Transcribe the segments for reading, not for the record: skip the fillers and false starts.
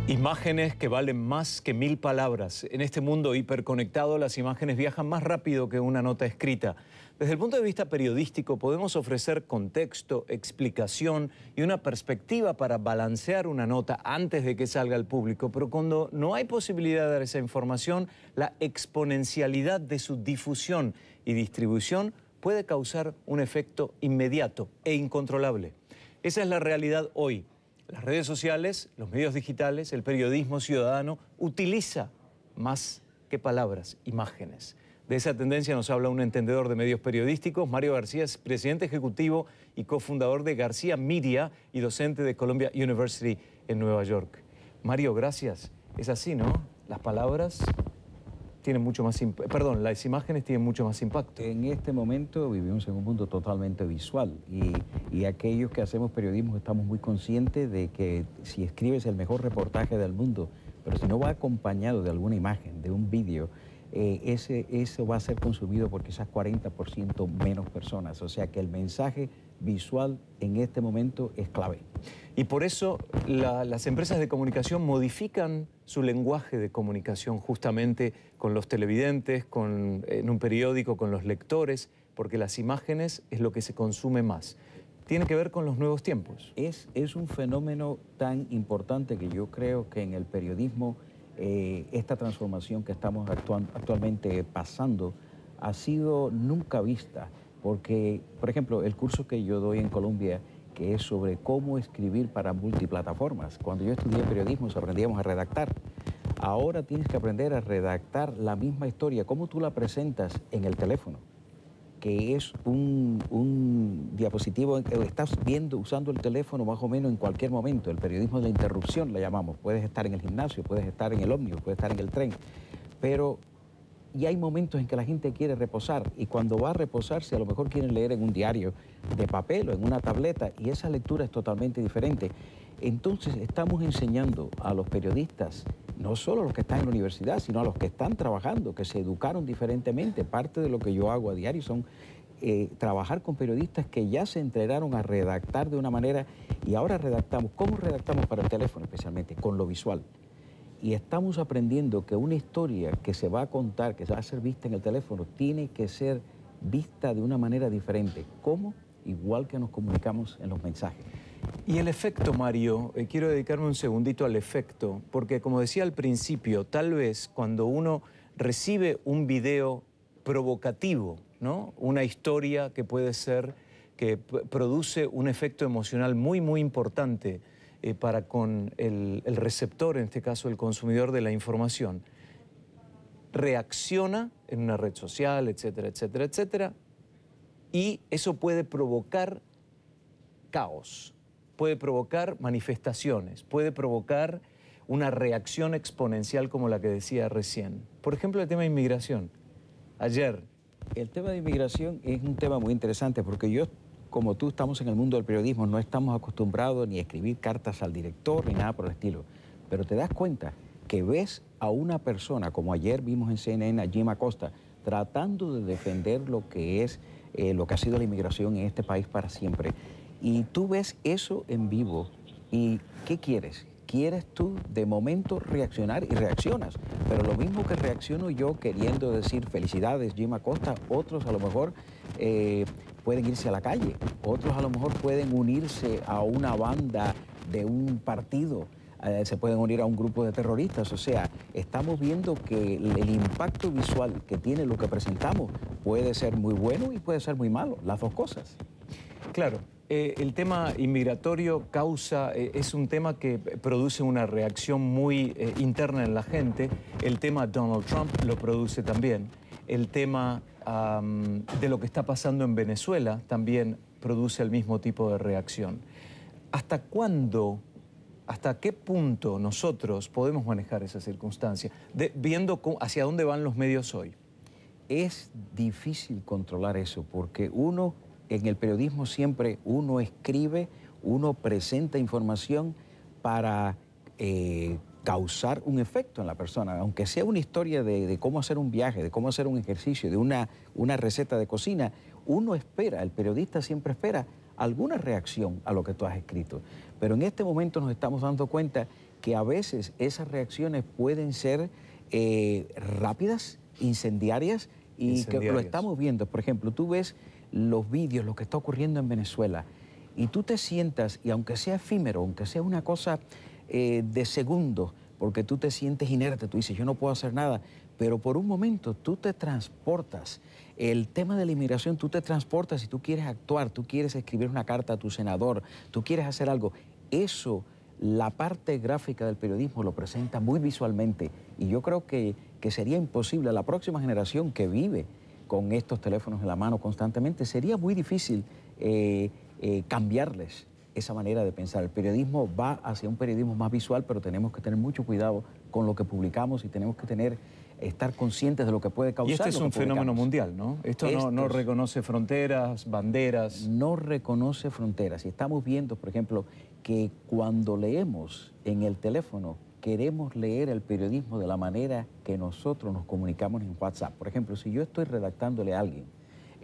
Imágenes que valen más que 1000 palabras. En este mundo hiperconectado, las imágenes viajan más rápido que una nota escrita. Desde el punto de vista periodístico, podemos ofrecer contexto, explicación y una perspectiva para balancear una nota antes de que salga al público. Pero cuando no hay posibilidad de dar esa información, la exponencialidad de su difusión y distribución puede causar un efecto inmediato e incontrolable. Esa es la realidad hoy. Las redes sociales, los medios digitales, el periodismo ciudadano utiliza más que palabras, imágenes. De esa tendencia nos habla un entendedor de medios periodísticos. Mario García es presidente ejecutivo y cofundador de García Media y docente de Columbia University en Nueva York. Mario, gracias. Es así, ¿no? Las palabras tienen mucho más las imágenes tienen mucho más impacto. En este momento vivimos en un mundo totalmente visual y aquellos que hacemos periodismo estamos muy conscientes de que si escribes el mejor reportaje del mundo, pero si no va acompañado de alguna imagen, de un vídeo, eso va a ser consumido por quizás 40% menos personas. O sea que el mensaje visual en este momento es clave. Y por eso las empresas de comunicación modifican su lenguaje de comunicación justamente con los televidentes, en un periódico, con los lectores, porque las imágenes es lo que se consume más. Tiene que ver con los nuevos tiempos. Es un fenómeno tan importante que yo creo que en el periodismo esta transformación que estamos actualmente pasando ha sido nunca vista. Porque, por ejemplo, el curso que yo doy en Colombia, que es sobre cómo escribir para multiplataformas. Cuando yo estudié periodismo, aprendíamos a redactar. Ahora tienes que aprender a redactar la misma historia, cómo tú la presentas en el teléfono, que es un diapositivo, estás viendo, usando el teléfono más o menos en cualquier momento. El periodismo de la interrupción la llamamos. Puedes estar en el gimnasio, puedes estar en el ómnibus, puedes estar en el tren, pero y hay momentos en que la gente quiere reposar y cuando va a reposarse a lo mejor quieren leer en un diario de papel o en una tableta y esa lectura es totalmente diferente. Entonces estamos enseñando a los periodistas, no solo a los que están en la universidad, sino a los que están trabajando, que se educaron diferentemente. Parte de lo que yo hago a diario son trabajar con periodistas que ya se entrenaron a redactar de una manera y ahora redactamos. ¿Cómo redactamos para el teléfono especialmente? Con lo visual. Y estamos aprendiendo que una historia que se va a contar, que se va a ser vista en el teléfono, tiene que ser vista de una manera diferente. ¿Cómo? Igual que nos comunicamos en los mensajes. Y el efecto, Mario, quiero dedicarme un segundito al efecto, porque como decía al principio, tal vez cuando uno recibe un video provocativo, ¿no? Una historia que puede ser, que produce un efecto emocional muy, muy importante, para con el receptor, en este caso el consumidor de la información, reacciona en una red social, etcétera, etcétera, etcétera, y eso puede provocar caos, puede provocar manifestaciones, puede provocar una reacción exponencial como la que decía recién. Por ejemplo, el tema de inmigración. Ayer. El tema de inmigración es un tema muy interesante porque yo, como tú, estamos en el mundo del periodismo, no estamos acostumbrados ni a escribir cartas al director ni nada por el estilo. Pero te das cuenta que ves a una persona, como ayer vimos en CNN a Jim Acosta, tratando de defender lo que ha sido la inmigración en este país para siempre. Y tú ves eso en vivo y ¿qué quieres? ¿Quieres tú de momento reaccionar? Y reaccionas. Pero lo mismo que reacciono yo queriendo decir felicidades Jim Acosta, otros a lo mejor pueden irse a la calle, otros a lo mejor pueden unirse a una banda de un partido, se pueden unir a un grupo de terroristas. O sea, estamos viendo que el impacto visual que tiene lo que presentamos puede ser muy bueno y puede ser muy malo, las dos cosas. Claro, el tema inmigratorio es un tema que produce una reacción muy interna en la gente. El tema Donald Trump lo produce también. El tema de lo que está pasando en Venezuela también produce el mismo tipo de reacción. ¿Hasta cuándo, hasta qué punto nosotros podemos manejar esa circunstancia? Viendo hacia dónde van los medios hoy. Es difícil controlar eso porque uno, en el periodismo siempre uno escribe, uno presenta información para causar un efecto en la persona, aunque sea una historia de cómo hacer un viaje, de cómo hacer un ejercicio, de una receta de cocina, uno espera, el periodista siempre espera alguna reacción a lo que tú has escrito. Pero en este momento nos estamos dando cuenta que a veces esas reacciones pueden ser rápidas, incendiarias, y que lo estamos viendo. Por ejemplo, tú ves los vídeos, lo que está ocurriendo en Venezuela, y tú te sientas, y aunque sea efímero, aunque sea una cosa de segundos, porque tú te sientes inerte, tú dices, yo no puedo hacer nada, pero por un momento tú te transportas. El tema de la inmigración, tú te transportas y tú quieres actuar, tú quieres escribir una carta a tu senador, tú quieres hacer algo. Eso, la parte gráfica del periodismo lo presenta muy visualmente, y yo creo que sería imposible a la próxima generación que vive con estos teléfonos en la mano constantemente, sería muy difícil cambiarles esa manera de pensar. El periodismo va hacia un periodismo más visual, pero tenemos que tener mucho cuidado con lo que publicamos y tenemos que estar conscientes de lo que puede causar. Y este es un fenómeno mundial, ¿no? Esto no reconoce fronteras, banderas. No reconoce fronteras. Y estamos viendo, por ejemplo, que cuando leemos en el teléfono, queremos leer el periodismo de la manera que nosotros nos comunicamos en WhatsApp. Por ejemplo, si yo estoy redactándole a alguien,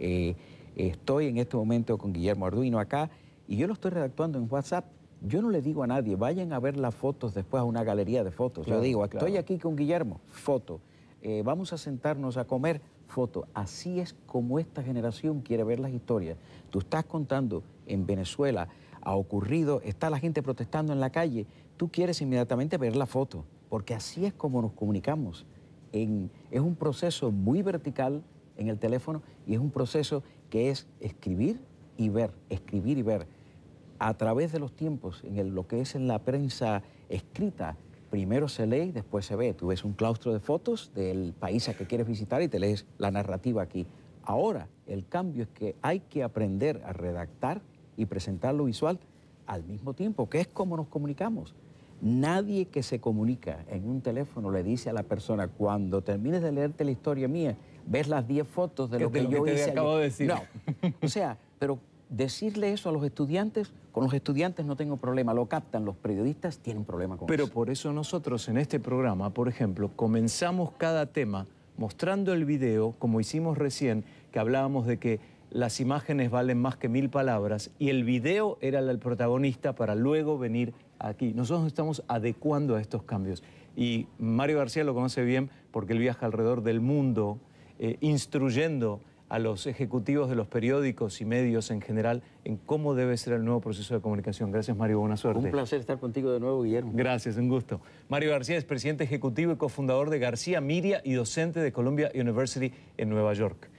estoy en este momento con Guillermo Arduino acá, y yo lo estoy redactando en WhatsApp, yo no le digo a nadie, vayan a ver las fotos después a una galería de fotos. Claro, yo digo, estoy aquí con Guillermo, foto. Vamos a sentarnos a comer, foto. Así es como esta generación quiere ver las historias. Tú estás contando, en Venezuela ha ocurrido, está la gente protestando en la calle, tú quieres inmediatamente ver la foto, porque así es como nos comunicamos. Es un proceso muy vertical en el teléfono, y es un proceso que es escribir y ver, escribir y ver. A través de los tiempos, lo que es en la prensa escrita, primero se lee y después se ve. Tú ves un claustro de fotos del país a que quieres visitar y te lees la narrativa aquí. Ahora, el cambio es que hay que aprender a redactar y presentar lo visual al mismo tiempo, que es como nos comunicamos. Nadie que se comunica en un teléfono le dice a la persona, cuando termines de leerte la historia mía, ves las 10 fotos de lo que yo hice. Acabo de decir. No, o sea, pero decirle eso a los estudiantes, con los estudiantes no tengo problema, lo captan, los periodistas tienen problema con eso. Pero por eso nosotros en este programa, por ejemplo, comenzamos cada tema mostrando el video, como hicimos recién, que hablábamos de que las imágenes valen más que 1000 palabras, y el video era el protagonista para luego venir aquí. Nosotros nos estamos adecuando a estos cambios. Y Mario García lo conoce bien porque él viaja alrededor del mundo instruyendo a los ejecutivos de los periódicos y medios en general en cómo debe ser el nuevo proceso de comunicación. Gracias, Mario, buena suerte. Un placer estar contigo de nuevo, Guillermo. Gracias, un gusto. Mario García es presidente ejecutivo y cofundador de García Media y docente de Columbia University en Nueva York.